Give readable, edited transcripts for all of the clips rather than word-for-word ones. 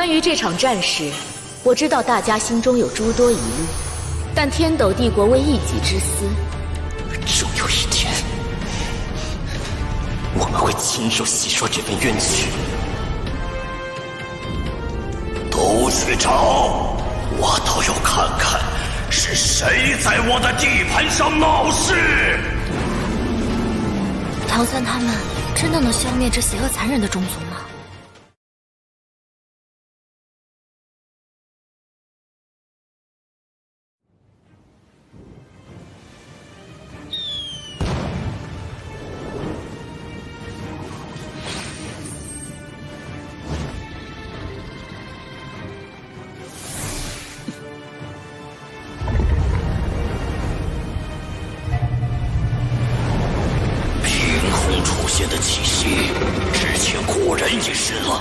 关于这场战事，我知道大家心中有诸多疑虑，但天斗帝国为一己之私， 终有一天，我们会亲手洗刷这份冤屈。 都去找，我倒要看看是谁在我的地盘上闹事。 唐三他们真的能消灭这邪恶残忍的种族吗？ 出现的气息，之前果然也是了。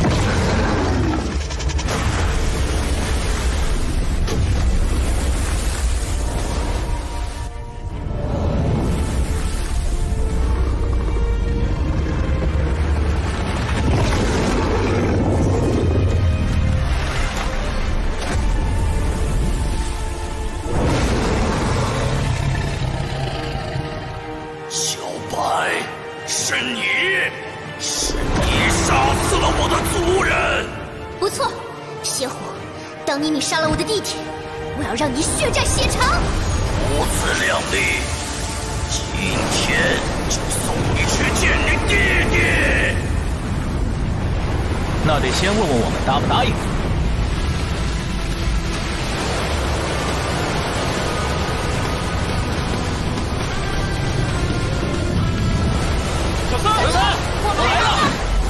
小白。是你杀死了我的族人！ 不错，邪虎，当年你杀了我的弟弟，我要让你血债血偿！ 不自量力，今天就送你去见你弟弟！ 那得先问问我们答不答应。小三，我来了！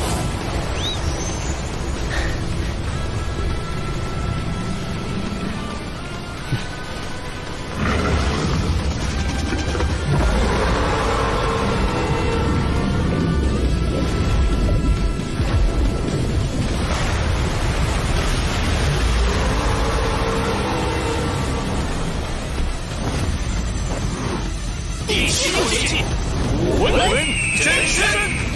第16集，武魂真身。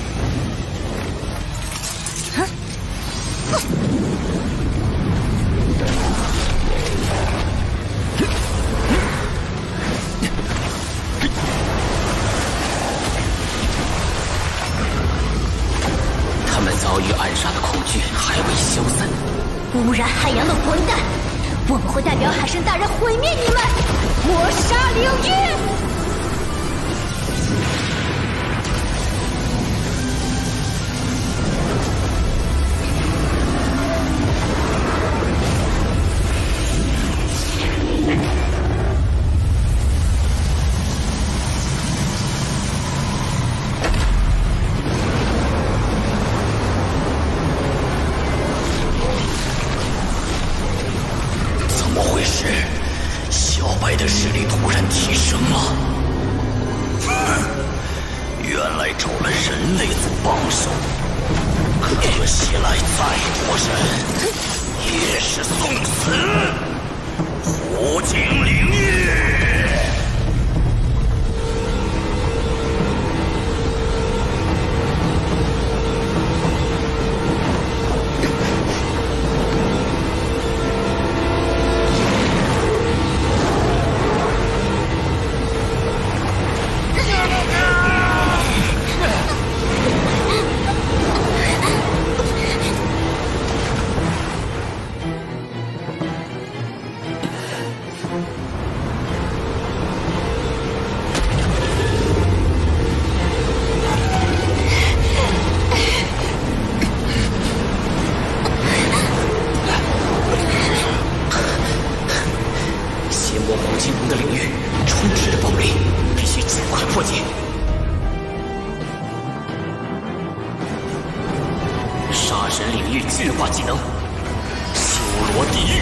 他们遭遇暗杀的恐惧还未消散。 污染海洋的混蛋，我们会代表海神大人毁灭你们！抹杀领域！ 怎么回事？小白的实力突然提升了。原来找了人类做帮手，可惜来再多人也是送死。火精灵域。 火精灵的领域充斥着暴力，必须尽快破解。杀神领域巨化技能，修罗地狱。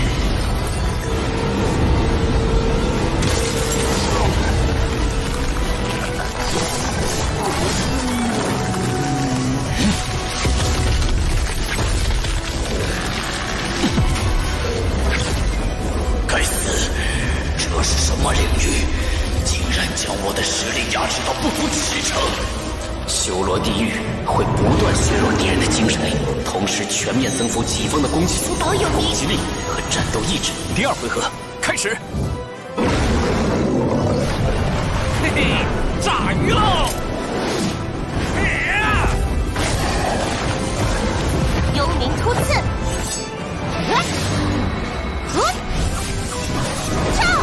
该死！这是什么领域？竟然将我的实力压制到不足7成！ 修罗地狱会不断削弱敌人的精神力，同时全面增幅己方的攻击速度、攻击力和战斗意志。 第二回合开始。 嘿嘿，炸鱼喽！ 幽冥突刺，跳！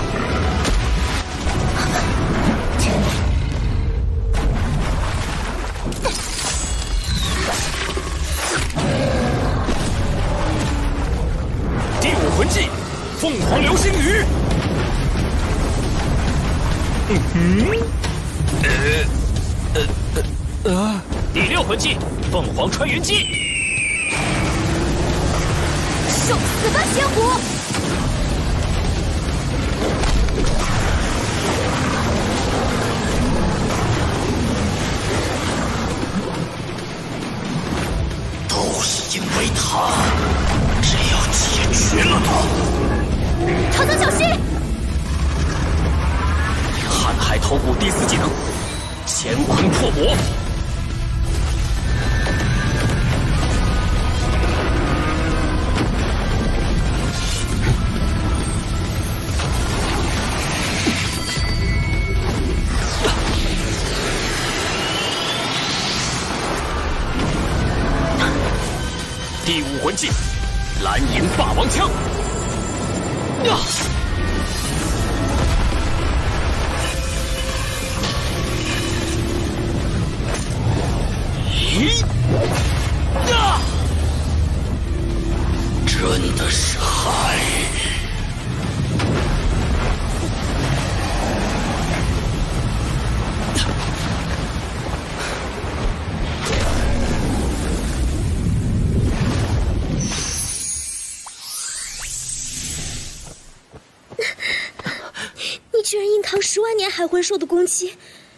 第五魂技，凤凰流星雨。第六魂技，凤凰穿云击。 受死吧，邪狐！ 都是因为他，只要解决了他， 唐僧小心！ 瀚海头骨第4技能，乾坤破魔。第五魂技，蓝银霸王枪。 真的是海。 你居然硬扛10万年海魂兽的攻击！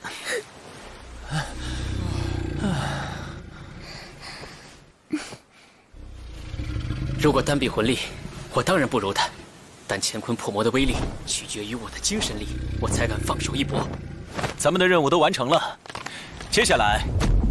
如果单比魂力，我当然不如他，但乾坤破魔的威力取决于我的精神力，我才敢放手一搏。 咱们的任务都完成了，接下来。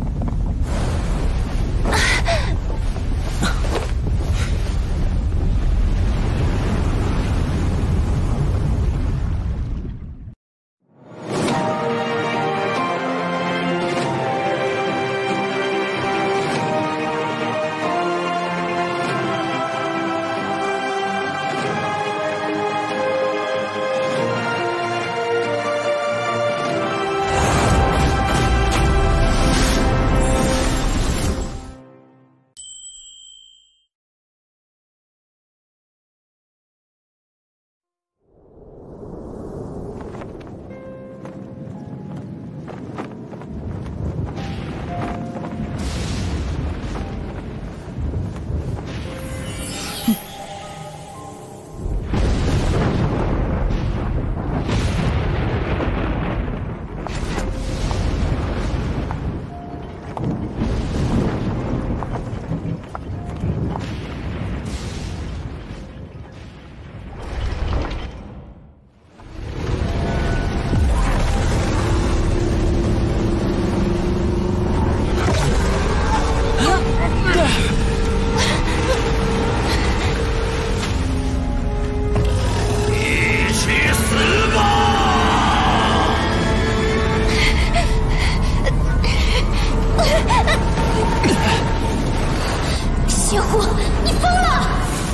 邪狐，你疯了！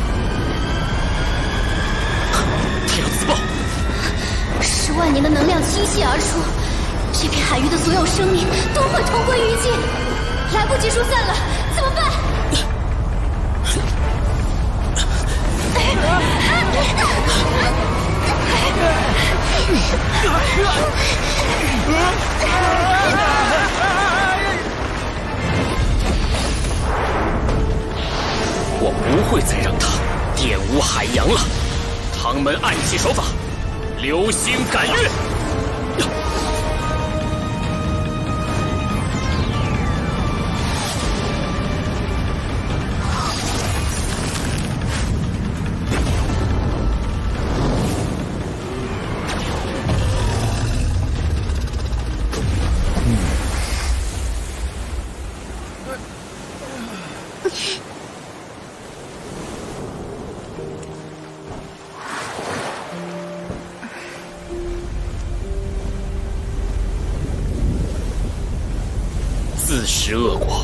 他要自爆 ！10万年的能量倾泻而出，这片海域的所有生命都会同归于尽，来不及疏散了，怎么办？ 我不会再让他玷污海洋了。唐门暗器手法，流星赶月。 食恶果。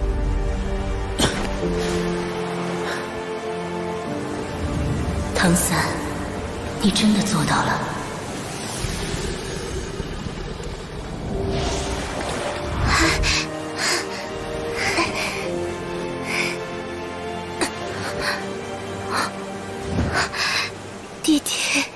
唐三，你真的做到了。 弟弟。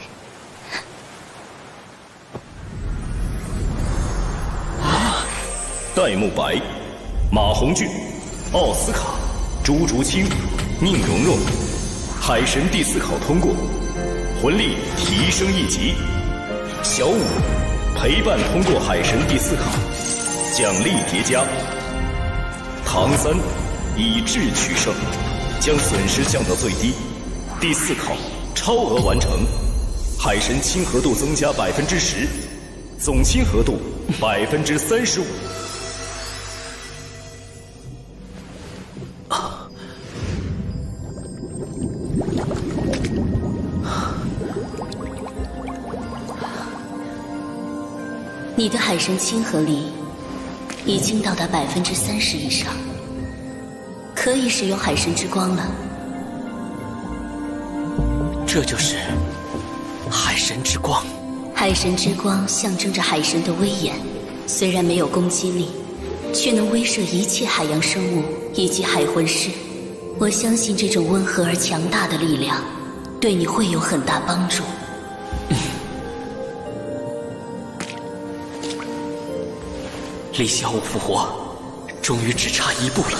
戴沐白、马红俊、奥斯卡、朱竹清、宁荣荣，海神第4考通过，魂力提升1级。小五陪伴通过海神第4考，奖励叠加。唐三以智取胜，将损失降到最低。第4考超额完成，海神亲和度增加10%，总亲和度35%。 你的海神亲和力已经到达30%以上，可以使用海神之光了。 这就是海神之光。 海神之光象征着海神的威严，虽然没有攻击力，却能威慑一切海洋生物以及海魂师。我相信这种温和而强大的力量，对你会有很大帮助。 离小五复活，终于只差1步了。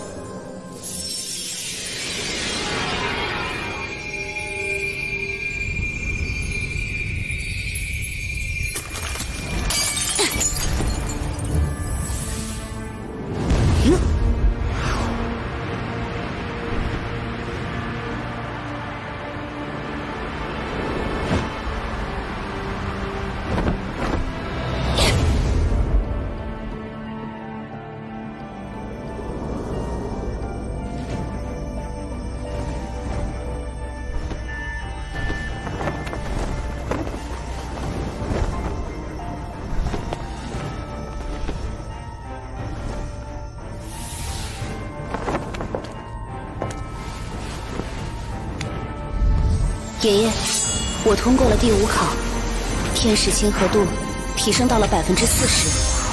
爷爷，我通过了第5考，天使亲和度提升到了40%。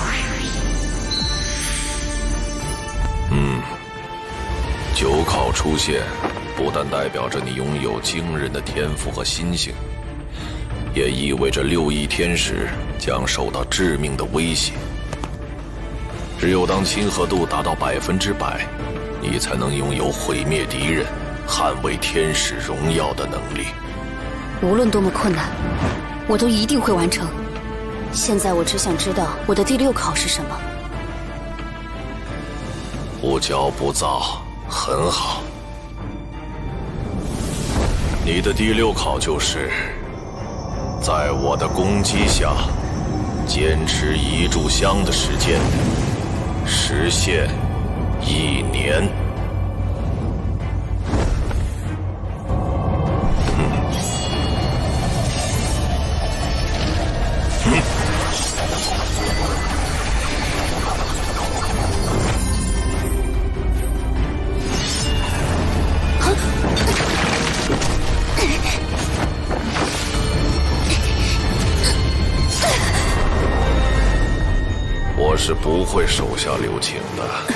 9考出现，不但代表着你拥有惊人的天赋和心性，也意味着6翼天使将受到致命的威胁。只有当亲和度达到100%，你才能拥有毁灭敌人、捍卫天使荣耀的能力。 无论多么困难，我都一定会完成。现在我只想知道我的第6考是什么。 不骄不躁，很好。你的第6考就是在我的攻击下，坚持1炷香的时间，时限1年。我是不会手下留情的。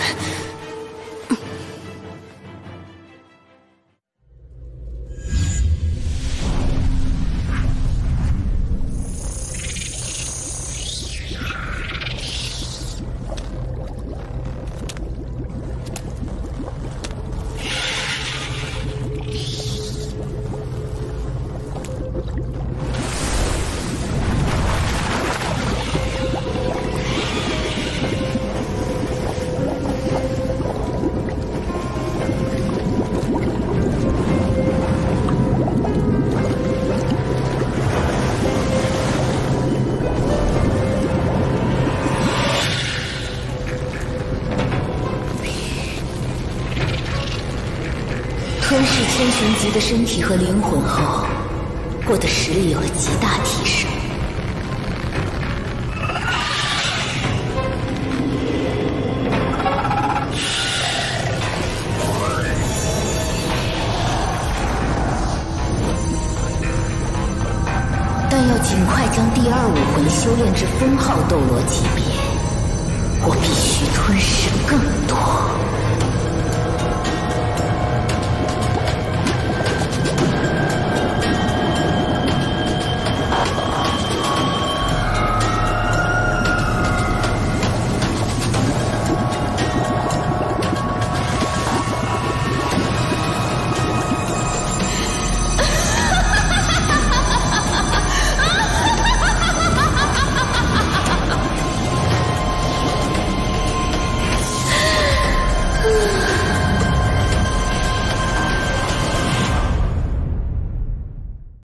吞噬千寻疾的身体和灵魂后，我的实力有了极大提升。 要尽快将第二武魂修炼至封号斗罗级别，我必须吞噬更多。